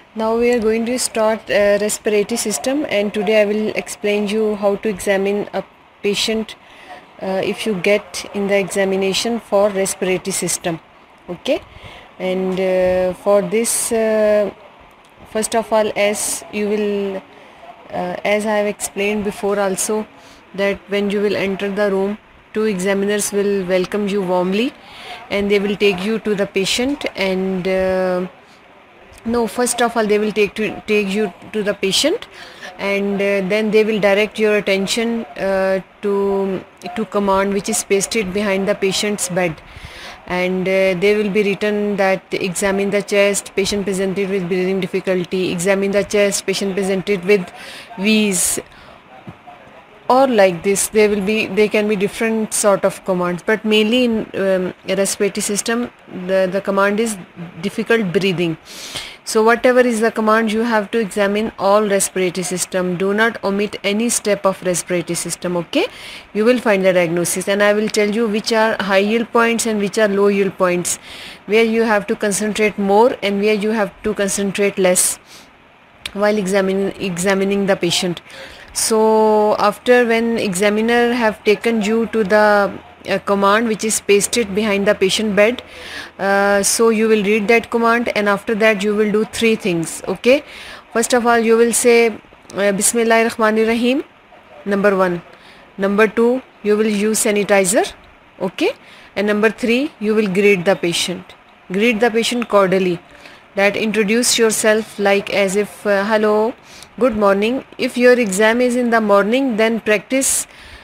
Now we are going to start respiratory system, and today I will explain you how to examine a patient if you get in the examination for respiratory system. Okay, and for this first of all, as you will as I have explained before also, that when you will enter the room, two examiners will welcome you warmly and they will take you to the patient and no, first of all they will take you to the patient, and then they will direct your attention to command which is pasted behind the patient's bed, and they will be written that examine the chest, patient presented with breathing difficulty, examine the chest, patient presented with wheeze, or like this. They can be different sort of commands, but mainly in respiratory system the command is difficult breathing. So whatever is the command, you have to examine all respiratory system. Do not omit any step of respiratory system. Okay, you will find the diagnosis, and I will tell you which are high yield points and which are low yield points, where you have to concentrate more and where you have to concentrate less while examining the patient. So after, when examiner have taken you to the command which is pasted behind the patient bed, so you will read that command, and after that you will do three things. Okay, first of all you will say Bismillahirrahmanirrahim, number one. Number two, you will use sanitizer. Okay, and number three, you will greet the patient cordially, that introduce yourself like as if hello, good morning. If your exam is in the morning, then practice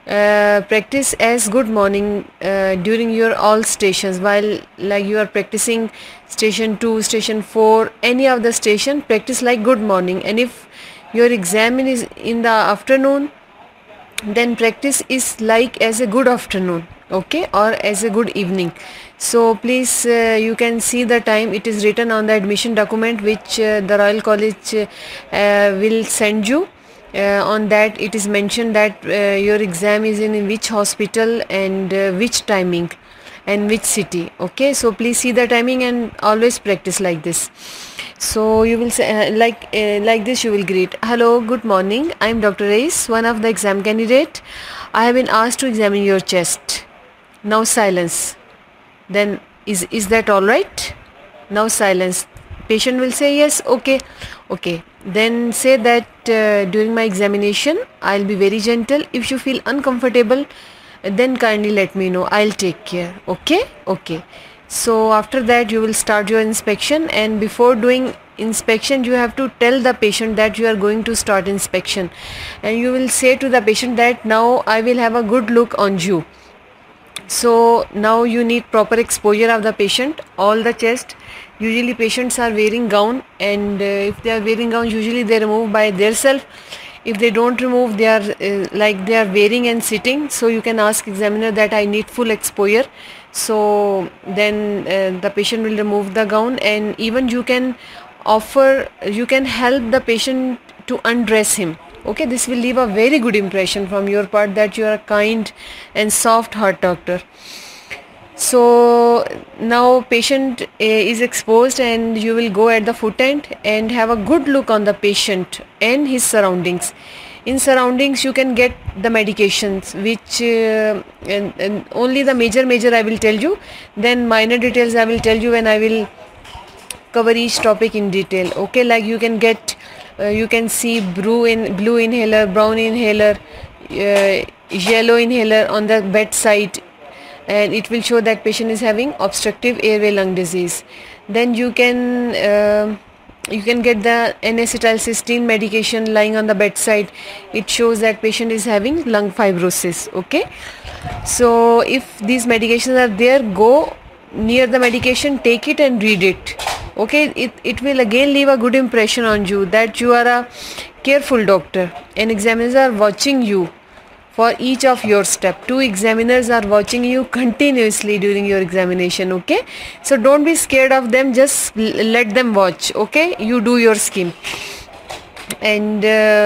as good morning during your all stations. While like you are practicing station 2, station 4, any of the station, practice like good morning. And if your exam is in the afternoon, then practice is like as a good afternoon, okay, or as a good evening. So please, you can see the time. It is written on the admission document which the Royal College will send you. On that it is mentioned that your exam is in which hospital and which timing and which city. Okay, so please see the timing and always practice like this. So you will say like this you will greet, hello, good morning, I am Dr. Reis, one of the exam candidate. I have been asked to examine your chest. Now silence. Then is that all right? Now silence. Patient will say yes. Okay, then say that during my examination I'll be very gentle. If you feel uncomfortable, then kindly let me know, I'll take care. Okay. So after that you will start your inspection, and before doing inspection you have to tell the patient that you are going to start inspection, and you will say to the patient that now I will have a good look on you. So now you need proper exposure of the patient, all the chest. Usually patients are wearing gown, and if they are wearing gown, usually they remove by themselves. If they don't remove, they are like they are wearing and sitting. So you can ask examiner that I need full exposure. So then the patient will remove the gown, and even you can help the patient to undress him. Okay, this will leave a very good impression from your part that you are a kind and soft heart doctor. So now patient is exposed, and you will go at the foot end and have a good look on the patient and his surroundings. In surroundings you can get the medications which and only the major I will tell you, then minor details I will tell you when I will cover each topic in detail. Okay, like you can get you can see blue inhaler, brown inhaler, yellow inhaler on the bedside, and it will show that patient is having obstructive airway lung disease. Then you can get the N-acetylcysteine medication lying on the bedside. It shows that patient is having lung fibrosis. Okay, so if these medications are there, go near the medication, take it and read it. Okay, it will again leave a good impression on you that you are a careful doctor, and examiners are watching you for each of your step. Two examiners are watching you continuously during your examination. Okay, so don't be scared of them, just let them watch. Okay, you do your scheme, and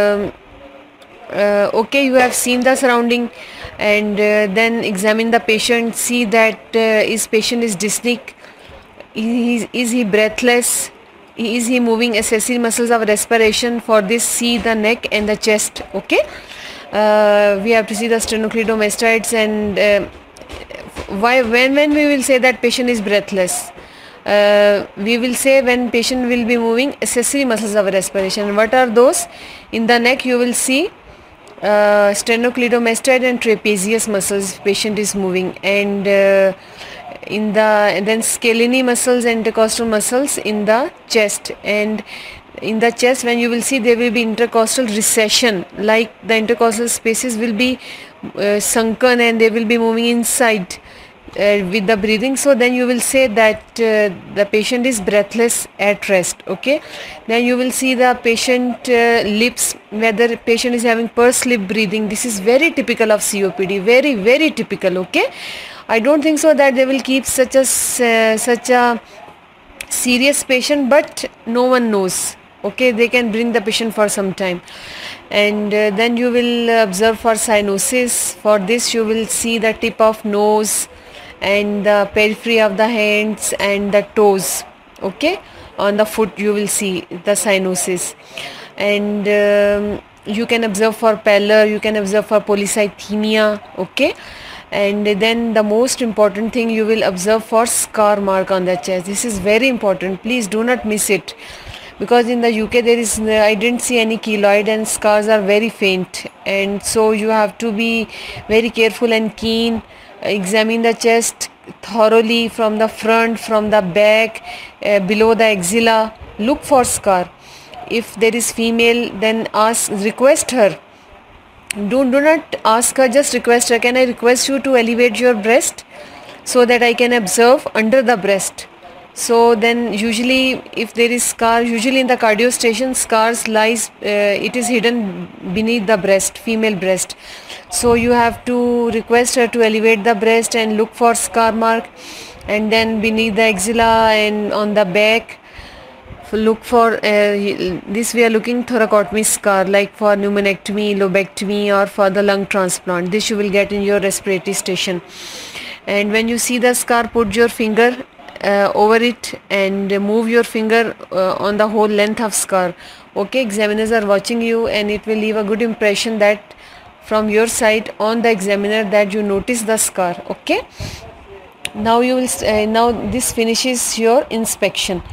okay, you have seen the surrounding, and then examine the patient, see that his patient is dyspneic, is he breathless, is he moving accessory muscles of respiration? For this, see the neck and the chest. Okay, we have to see the sternocleidomastoids. And when we will say that patient is breathless, we will say when patient will be moving accessory muscles of respiration. What are those? In the neck you will see sternocleidomastoid and trapezius muscles patient is moving, and then scalene muscles and intercostal muscles in the chest. And in the chest, when you will see, there will be intercostal recession, like the intercostal spaces will be sunken and they will be moving inside with the breathing. So then you will say that the patient is breathless at rest. Okay, then you will see the patient lips, whether patient is having pursed lip breathing. This is very typical of COPD, very very typical. Okay, I don't think so that they will keep such a serious patient, but no one knows. Okay, they can bring the patient for some time. And then you will observe for cyanosis. For this you will see the tip of nose and the periphery of the hands and the toes. Okay, on the foot you will see the cyanosis. And you can observe for pallor, you can observe for polycythemia. Okay, and then the most important thing, you will observe for scar mark on the chest. This is very important, please do not miss it, because in the UK there is I didn't see any keloid and scars are very faint, and so you have to be very careful and keen. Examine the chest thoroughly from the front, from the back, below the axilla. Look for scar. If there is female, then request her. Do not ask her, just request her, can I request you to elevate your breast so that I can observe under the breast. So then usually if there is scar, usually in the cardio station, scars lies, it is hidden beneath the breast, female breast. So you have to request her to elevate the breast and look for scar mark, and then beneath the axilla and on the back look for this we are looking thoracotomy scar, like for pneumonectomy, lobectomy, or for the lung transplant. This you will get in your respiratory station. And when you see the scar, put your finger over it and move your finger on the whole length of scar. Okay, examiners are watching you, and it will leave a good impression that from your side on the examiner that you notice the scar. Okay, now you will now this finishes your inspection.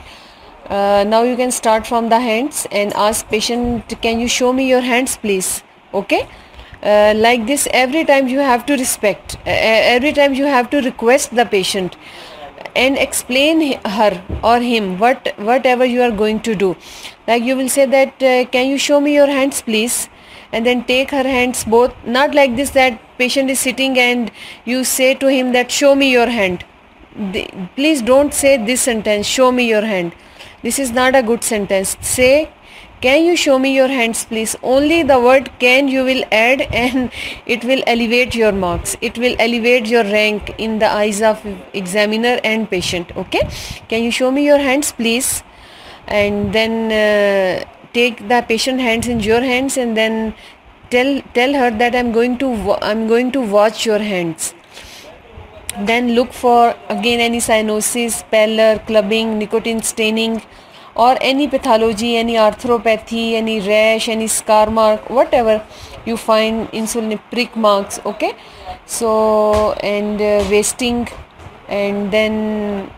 Now you can start from the hands and ask patient, can you show me your hands please. Okay, like this every time you have to respect, every time you have to request the patient and explain her or him whatever you are going to do. Like you will say that can you show me your hands please, and then take her hands both, not like this that patient is sitting and you say to him that show me your hand. Please don't say this sentence, show me your hand. This is not a good sentence. Say, can you show me your hands please. Only the word can you will add, and it will elevate your marks. It will elevate your rank in the eyes of examiner and patient. Okay, can you show me your hands please, and then take the patient hands in your hands, and then tell her that I'm going to watch your hands. Then look for again any cyanosis, pallor, clubbing, nicotine staining, or any pathology, any arthropathy, any rash, any scar mark, whatever you find, insulin prick marks. Okay, so and wasting, and then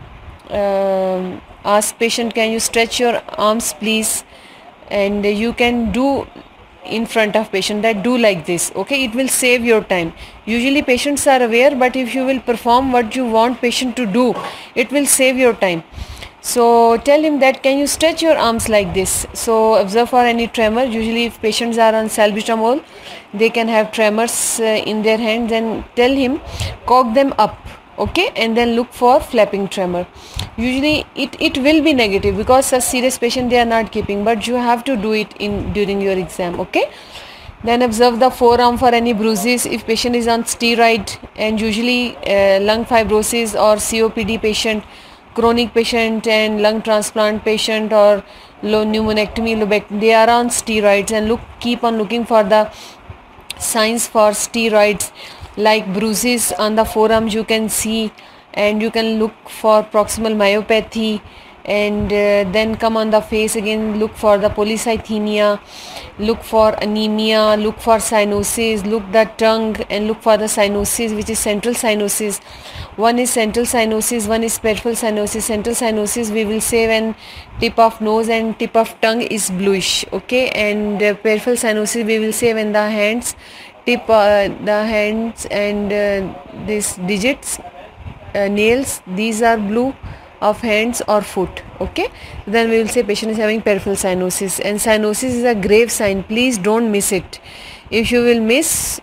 ask patient, can you stretch your arms please, and you can do in front of patient that do like this. Okay, it will save your time. Usually patients are aware, but if you will perform what you want patient to do, it will save your time. So tell him that can you stretch your arms like this. So observe for any tremor. Usually if patients are on salbutamol, they can have tremors in their hands, and tell him cock them up. Okay, and then look for flapping tremor. Usually it will be negative because such serious patient they are not keeping, but you have to do it during your exam. Okay, then observe the forearm for any bruises if patient is on steroid, and usually lung fibrosis or COPD patient, chronic patient and lung transplant patient, or pneumonectomy, they are on steroids, and keep on looking for the signs for steroids, like bruises on the forearm you can see, and you can look for proximal myopathy, and then come on the face again, look for the polycythemia, look for anemia, look for cyanosis, look the tongue and look for the cyanosis, which is central cyanosis. One is central cyanosis, one is peripheral cyanosis. Central cyanosis we will say when tip of nose and tip of tongue is bluish, okay, and peripheral cyanosis we will say when the hands tip the hands and these digits, nails, these are blue of hands or foot, okay. Then we will say patient is having peripheral cyanosis, and cyanosis is a grave sign. Please don't miss it. If you will miss,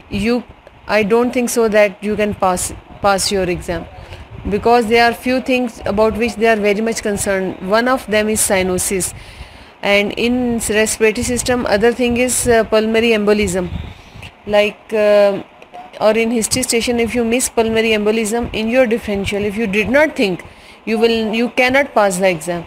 I don't think so that you can pass your exam, because there are few things about which they are very much concerned. One of them is cyanosis, and in respiratory system other thing is pulmonary embolism, like or in history station, if you miss pulmonary embolism in your differential, if you did not think, you cannot pass the exam,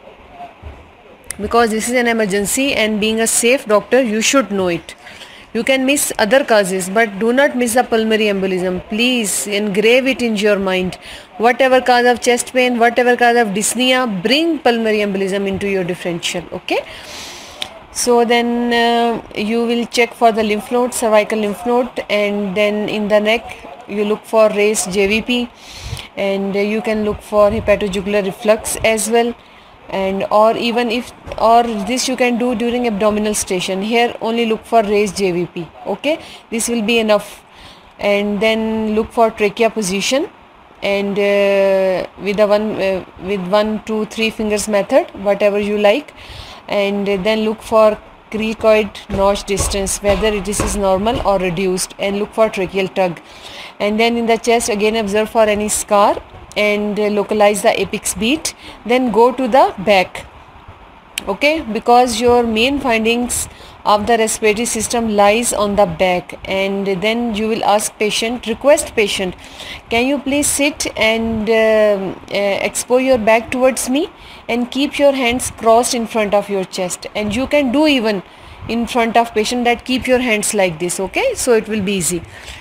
because this is an emergency, and being a safe doctor you should know it. You can miss other causes, but do not miss the pulmonary embolism. Please engrave it in your mind. Whatever cause of chest pain, whatever cause of dyspnea, bring pulmonary embolism into your differential, okay. So then you will check for the lymph node, cervical lymph node, and then in the neck you look for raised JVP, and you can look for hepatojugular reflux as well, and or this you can do during abdominal station. Here only look for raised JVP, okay, this will be enough. And then look for trachea position, and with 1, 2, 3 fingers method, whatever you like, and then look for cricoid notch distance, whether it is normal or reduced, and look for tracheal tug. And then in the chest again observe for any scar and localize the apex beat. Then go to the back, okay, because your main findings of the respiratory system lies on the back. And then you will request patient, can you please sit and expose your back towards me and keep your hands crossed in front of your chest. And you can do even in front of patient that keep your hands like this, okay, so it will be easy.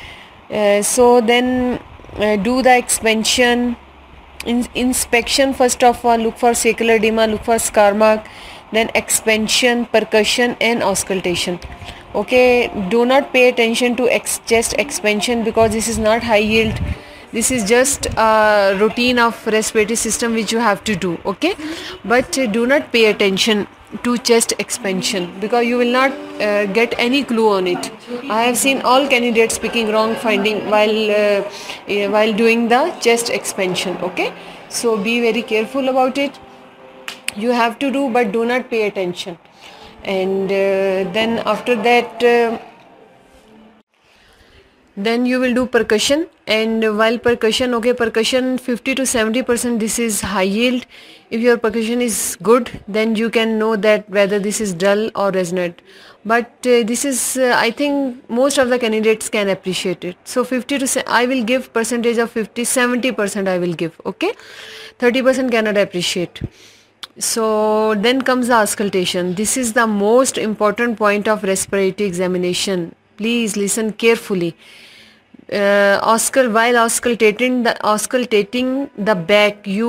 So then do the expansion, inspection. First of all look for sacral edema, look for scar mark, then expansion, percussion and auscultation, okay. Do not pay attention to chest expansion, because this is not high yield. This is just a routine of respiratory system which you have to do, okay. But do not pay attention to chest expansion, because you will not get any clue on it. I have seen all candidates picking wrong finding while doing the chest expansion, okay. So be very careful about it. You have to do, but do not pay attention. And then after that then you will do percussion. And while percussion, okay, percussion 50 to 70%, this is high yield. If your percussion is good, then you can know that whether this is dull or resonant. But this is I think most of the candidates can appreciate it. So 50 to I will give percentage of 50-70% I will give, okay. 30% cannot appreciate. So then comes the auscultation. This is the most important point of respiratory examination. Please listen carefully. While auscultating the back, you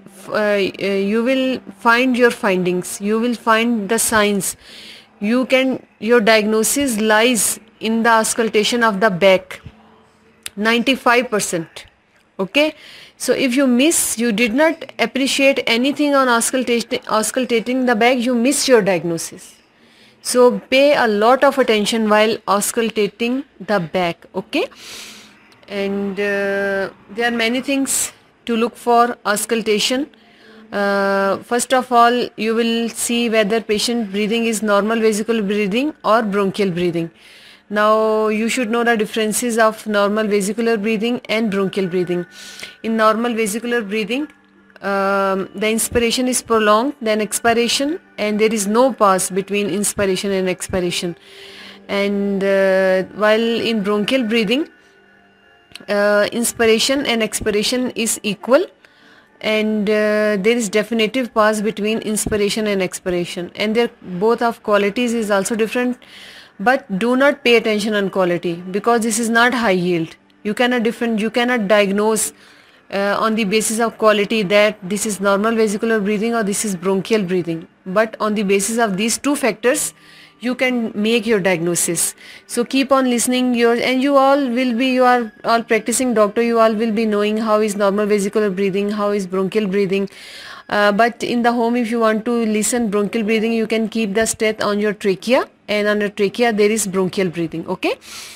will find your findings, you will find the signs. Your diagnosis lies in the auscultation of the back, 95%, okay. So if you did not appreciate anything on auscultating the back, you miss your diagnosis. So pay a lot of attention while auscultating the back, okay. And there are many things to look for auscultation. First of all, you will see whether patient breathing is normal vesicular breathing or bronchial breathing. Now you should know the differences of normal vesicular breathing and bronchial breathing. In normal vesicular breathing, the inspiration is prolonged, then expiration, and there is no pause between inspiration and expiration. And while in bronchial breathing, inspiration and expiration is equal, and there is definitive pause between inspiration and expiration, and their both of qualities is also different. But do not pay attention on quality, because this is not high yield. You cannot diagnose on the basis of quality that this is normal vesicular breathing or this is bronchial breathing, but on the basis of these two factors you can make your diagnosis. So keep on listening and you are all practicing doctor, you all will be knowing how is normal vesicular breathing, how is bronchial breathing. But in the home, if you want to listen bronchial breathing, you can keep the stat on your trachea, and on your trachea there is bronchial breathing. Okay,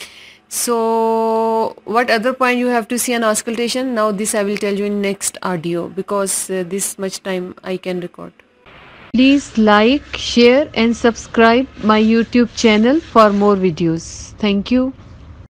so what other point you have to see on auscultation? Now this I will tell you in next audio, because this much time I can record. Please like, share and subscribe my YouTube channel for more videos. Thank you.